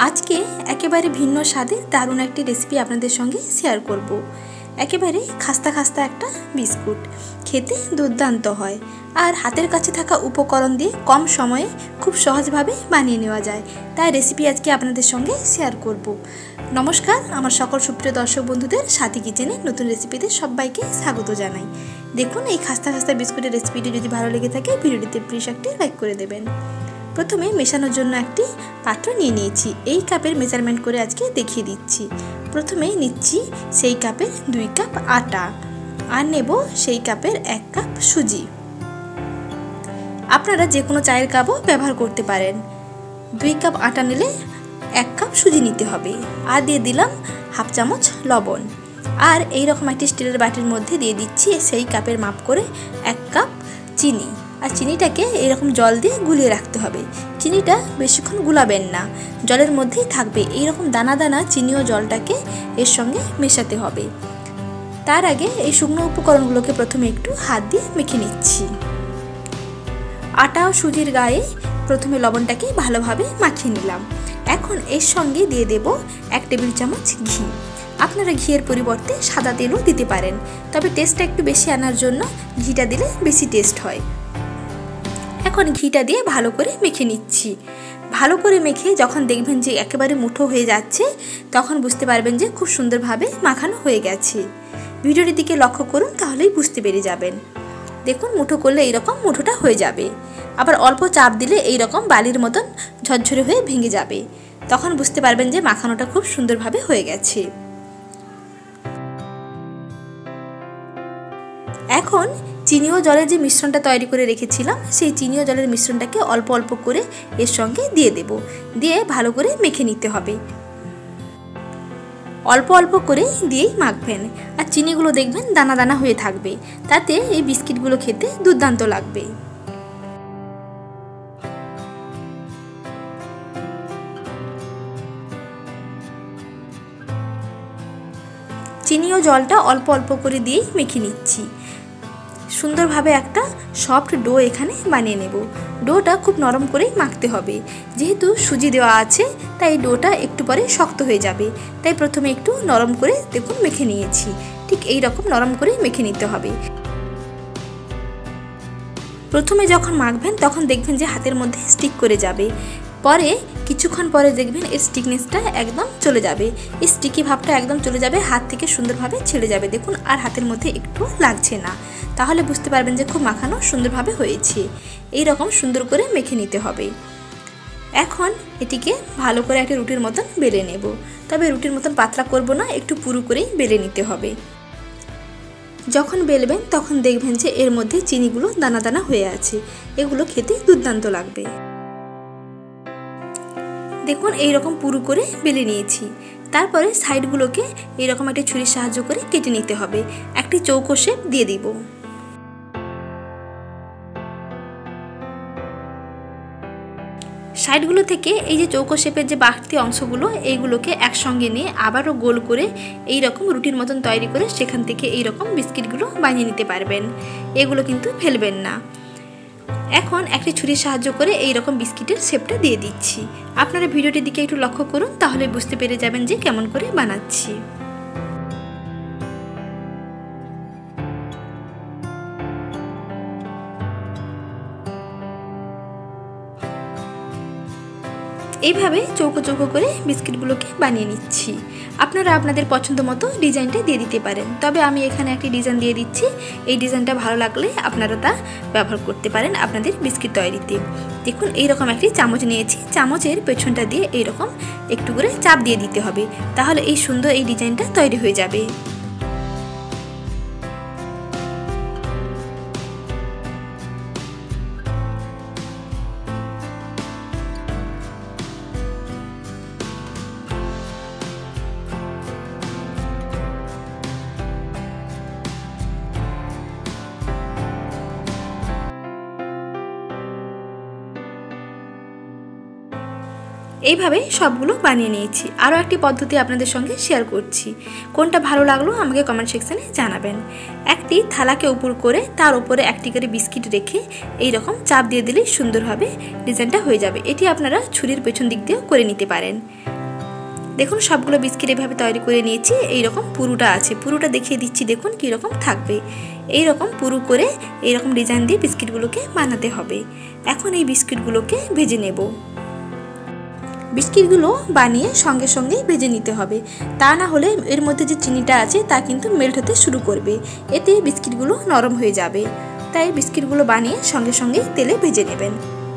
আজকে একেবারে ভিন্ন স্বাদে দারুণ একটি রেসিপি আপনাদের সঙ্গে শেয়ার করব। একেবারে খাস্তা খাস্তা একটা বিস্কুট, খেতে দুর্দান্ত হয় আর হাতের কাছে থাকা উপকরণ দিয়ে কম সময়ে খুব সহজভাবে বানিয়ে নেওয়া যায়। তাই রেসিপি আজকে আপনাদের সঙ্গে শেয়ার করব। নমস্কার, আমার সকল সুপ্রিয় দর্শক বন্ধুদের সাথী কিচেনে নতুন রেসিপিতে সবাইকে স্বাগত জানাই। দেখুন, এই খাস্তা খাস্তা বিস্কুটের রেসিপিটি যদি ভালো লেগে থাকে ভিডিওটিতে প্লিজ একটি লাইক করে দেবেন। প্রথমে মেশানোর জন্য একটি পাত্র নিয়ে নিয়েছি। এই কাপের মেজারমেন্ট করে আজকে দেখিয়ে দিচ্ছি। প্রথমে নিচ্ছি সেই কাপের 2 কাপ আটা আর নেব সেই কাপের 1 কাপ সুজি। আপনারা যে কোনো চায়ের কাপও ব্যবহার করতে পারেন। 2 কাপ আটা নিলে 1 কাপ সুজি নিতে হবে। আর দিয়ে দিলাম হাফ চামচ লবণ। আর এই রকম একটি স্টিলের বাটির মধ্যে দিয়ে দিচ্ছি সেই কাপের মাপ করে 1 কাপ চিনি। আর চিনিটাকে এরকম জল দিয়ে গুলিয়ে রাখতে হবে। চিনিটা বেশিক্ষণ গুলাবেন না, জলের মধ্যেই থাকবে। এইরকম দানা দানা চিনি ও জলটাকে এর সঙ্গে মেশাতে হবে। তার আগে এই শুকনো উপকরণগুলোকে প্রথমে একটু হাত দিয়ে মেখে নিচ্ছি। আটা ও সুজির গায়ে প্রথমে লবণটাকে ভালোভাবে মাখিয়ে নিলাম। এখন এর সঙ্গে দিয়ে দেব 1 টেবিল চামচ ঘি। আপনারা ঘিয়ের পরিবর্তে সাদা তেলও দিতে পারেন, তবে টেস্টটা একটু বেশি আনার জন্য ঘিটা দিলে বেশি টেস্ট হয়। এখন ঘিটা দিয়ে ভালো করে মেখে নিচ্ছি। ভালো করে মেখে যখন দেখবেন যে একেবারে মুঠো হয়ে যাচ্ছে, তখন বুঝতে পারবেন যে খুব সুন্দরভাবে মাখানো হয়ে গেছে। ভিডিওটির দিকে লক্ষ্য করুন, তাহলেই বুঝতে পেরে যাবেন। দেখুন, মুঠো করলে এইরকম মুঠোটা হয়ে যাবে। আবার অল্প চাপ দিলে এইরকম বালির মতন ঝরঝরে হয়ে ভেঙে যাবে। তখন বুঝতে পারবেন যে মাখানোটা খুব সুন্দরভাবে হয়ে গেছে। এখন চিনি ও জলের যে মিশ্রণটা তৈরি করে রেখেছিলাম, সেই চিনি ও জলের মিশ্রণটাকে অল্প অল্প করে এর সঙ্গে দিয়ে দেব। দিয়ে ভালো করে মেখে নিতে হবে। অল্প অল্প করে দিয়েই মাখবেন। আর চিনিগুলো দেখবেন দানা দানা হয়ে থাকবে, তাতে এই বিস্কিটগুলো খেতে দুর্দান্ত লাগবে। চিনি ও জলটা অল্প অল্প করে দিয়েই মেখে নিচ্ছি। সুন্দরভাবে একটা সফট ডো এখানে বানিয়ে নেব। ডোটা খুব নরম করেই মাখতে হবে। যেহেতু সুজি দেওয়া আছে, তাই ডোটা একটু পরে শক্ত হয়ে যাবে। তাই প্রথমে একটু নরম করে দেখুন মেখে নিয়েছি। ঠিক এই রকম নরম করেই মেখে নিতে হবে। প্রথমে যখন মাখবেন তখন দেখবেন যে হাতের মধ্যে স্টিক করে যাবে। পরে কিছুক্ষণ পরে দেখবেন এর স্টিকনেসটা একদম চলে যাবে। এই স্টিকি ভাবটা একদম চলে যাবে, হাত থেকে সুন্দরভাবে ছেড়ে যাবে। দেখুন, আর হাতের মধ্যে একটু লাগছে না। তাহলে বুঝতে পারবেন যে খুব মাখানো সুন্দরভাবে হয়েছে। এই রকম সুন্দর করে মেখে নিতে হবে। এখন এটিকে ভালো করে একটা রুটির মতন বেলে নেব। তবে রুটির মতন পাতলা করব না, একটু পুরু করেই বেলে নিতে হবে। যখন বেলবেন তখন দেখবেন যে এর মধ্যে চিনিগুলো দানা দানা হয়ে আছে। এগুলো খেতে দুর্দান্ত লাগবে। দেখুন, এইরকম পুরু করে বেলে নিয়েছি। তারপরে সাইডগুলোকে এইরকম একটা ছুরির সাহায্য করে কেটে নিতে হবে। একটি চৌকো শেপ দিয়ে দিব। সাইডগুলো থেকে এই যে চৌকো শেপের যে বাড়তি অংশগুলো, এইগুলোকে একসঙ্গে নিয়ে আবারও গোল করে এই রকম রুটির মতন তৈরি করে সেখান থেকে এই রকম বিস্কিটগুলো বানিয়ে নিতে পারবেন। এগুলো কিন্তু ফেলবেন না। এখন একটি ছুরির সাহায্য করে এই রকম বিস্কিটের শেপটা দিয়ে দিচ্ছি। আপনারা ভিডিওটির দিকে একটু লক্ষ্য করুন, তাহলে বুঝতে পেরে যাবেন যে কেমন করে বানাচ্ছি। এইভাবে চৌকো চৌকো করে বিস্কিটগুলোকে বানিয়ে নিচ্ছি। আপনারা আপনাদের পছন্দ মতো ডিজাইনটা দিয়ে দিতে পারেন, তবে আমি এখানে একটি ডিজাইন দিয়ে দিচ্ছি। এই ডিজাইনটা ভালো লাগলে আপনারা তা ব্যবহার করতে পারেন আপনাদের বিস্কিট তৈরিতে। দেখুন, এইরকম একটি চামচ নিয়েছি। চামচের পেছনটা দিয়ে এইরকম একটু করে চাপ দিয়ে দিতে হবে, তাহলে এই সুন্দর এই ডিজাইনটা তৈরি হয়ে যাবে। এইভাবে সবগুলো বানিয়ে নিয়েছি। আরও একটি পদ্ধতি আপনাদের সঙ্গে শেয়ার করছি। কোনটা ভালো লাগলো আমাকে কমেন্ট সেকশানে জানাবেন। একটি থালাকে উপর করে তার উপরে একটি করে বিস্কিট রেখে এই রকম চাপ দিয়ে দিলেই সুন্দরভাবে ডিজাইনটা হয়ে যাবে। এটি আপনারা ছুরির পেছন দিক দিয়েও করে নিতে পারেন। দেখুন সবগুলো বিস্কিট এভাবে তৈরি করে নিয়েছি। এইরকম পুরোটা আছে, পুরোটা দেখিয়ে দিচ্ছি দেখুন কীরকম থাকবে। এইরকম পুরো করে এইরকম ডিজাইন দিয়ে বিস্কিটগুলোকে বানাতে হবে। এখন এই বিস্কিটগুলোকে ভেজে নেব। বিস্কিটগুলো বানিয়ে সঙ্গে সঙ্গেই ভেজে নিতে হবে, তা না হলে এর মধ্যে যে চিনিটা আছে তা কিন্তু মেল্ট হতে শুরু করবে, এতে বিস্কিটগুলো নরম হয়ে যাবে। তাই বিস্কিটগুলো বানিয়ে সঙ্গে সঙ্গেই তেলে ভেজে নেবেন।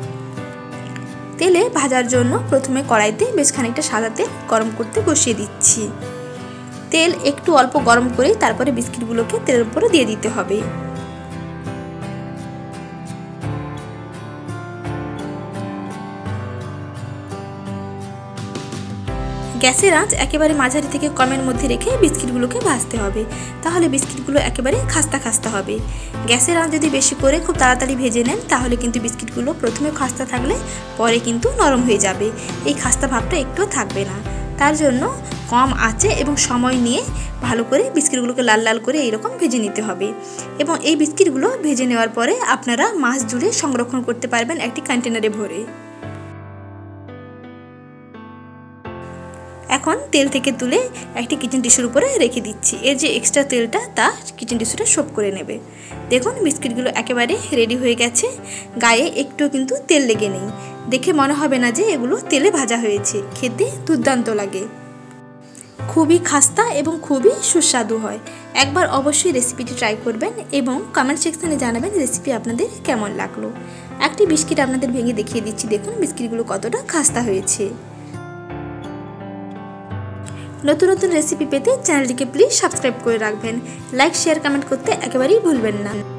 তেলে ভাজার জন্য প্রথমে কড়াইতে বেশ খানিকটা সাদা তেল গরম করতে বসিয়ে দিচ্ছি। তেল একটু অল্প গরম করেই তারপরে বিস্কিটগুলোকে তেলের উপরে দিয়ে দিতে হবে। গ্যাসের আঁচ একেবারে মাঝারি থেকে কমের মধ্যে রেখে বিস্কিটগুলোকে ভাজতে হবে, তাহলে বিস্কিটগুলো একেবারে খাস্তা খাস্তা হবে। গ্যাসের আঁচ যদি বেশি করে খুব তাড়াতাড়ি ভেজে নেন তাহলে কিন্তু বিস্কিটগুলো প্রথমে খাস্তা থাকলে পরে কিন্তু নরম হয়ে যাবে, এই খাস্তা ভাবটা একটুও থাকবে না। তার জন্য কম আঁচে এবং সময় নিয়ে ভালো করে বিস্কিটগুলোকে লাল লাল করে এইরকম ভেজে নিতে হবে। এবং এই বিস্কিটগুলো ভেজে নেওয়ার পরে আপনারা মাস জুড়ে সংরক্ষণ করতে পারবেন একটি কন্টেনারে ভরে। এখন তেল থেকে তুলে একটি কিচেন টিস্যুর উপরে রেখে দিচ্ছি। এর যে এক্সট্রা তেলটা তা কিচেন টিস্যুটা সোপ করে নেবে। দেখুন বিস্কিটগুলো একেবারে রেডি হয়ে গেছে, গায়ে একটু কিন্তু তেল লেগে নেই, দেখে মনে হবে না যে এগুলো তেলে ভাজা হয়েছে। খেতে দুর্দান্ত লাগে, খুবই খাস্তা এবং খুবই সুস্বাদু হয়। একবার অবশ্যই রেসিপিটি ট্রাই করবেন এবং কমেন্ট সেকশনে জানাবেন রেসিপি আপনাদের কেমন লাগলো। একটি বিস্কিট আপনাদের ভেঙে দেখিয়ে দিচ্ছি, দেখুন বিস্কিটগুলো কতটা খাস্তা হয়েছে। নতুন নতুন রেসিপি পেতে চ্যানেলটিকে প্লিজ সাবস্ক্রাইব করে রাখবেন। লাইক শেয়ার কমেন্ট করতে একেবারেই ভুলবেন না।